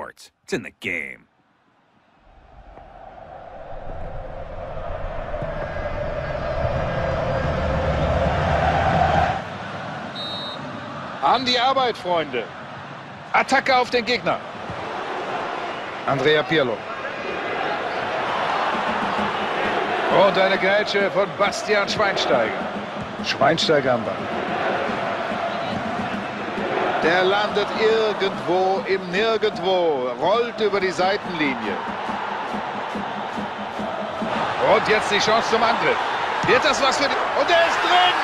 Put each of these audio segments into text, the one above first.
sports. It's in the game. An die Arbeit, Freunde. Attacke auf den Gegner. Andrea Pirlo. Und eine Grätsche von Bastian Schweinsteiger. Schweinsteiger am Ball. Der landet irgendwo im Nirgendwo, rollt über die Seitenlinie. Und jetzt die Chance zum Angriff. Wird das was für die... Und er ist drin!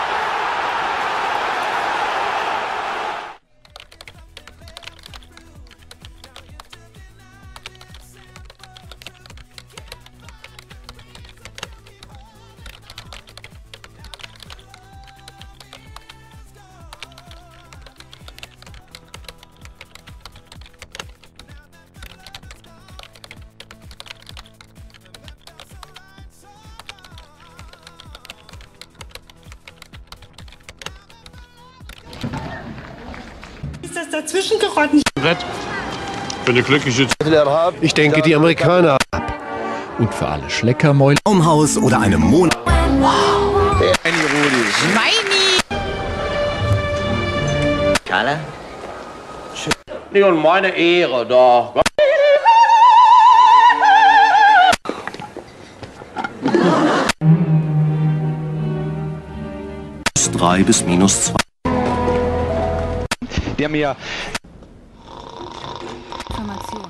Ist das dazwischen gerotten? Für eine glückliche Ich denke, die Amerikaner. Und für alle Schleckermäuler. Baumhaus oder einem Monat. Schweini! Carla? Nicht um meine Ehre, doch. -3 bis -2. Der mir... Information.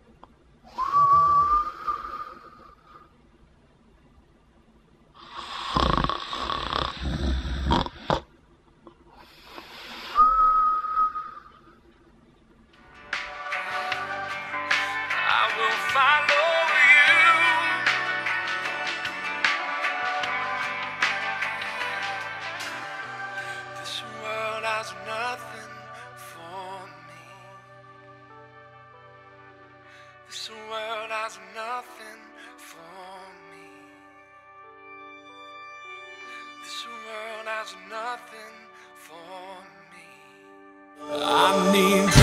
This world has nothing for me. This world has nothing for me. I need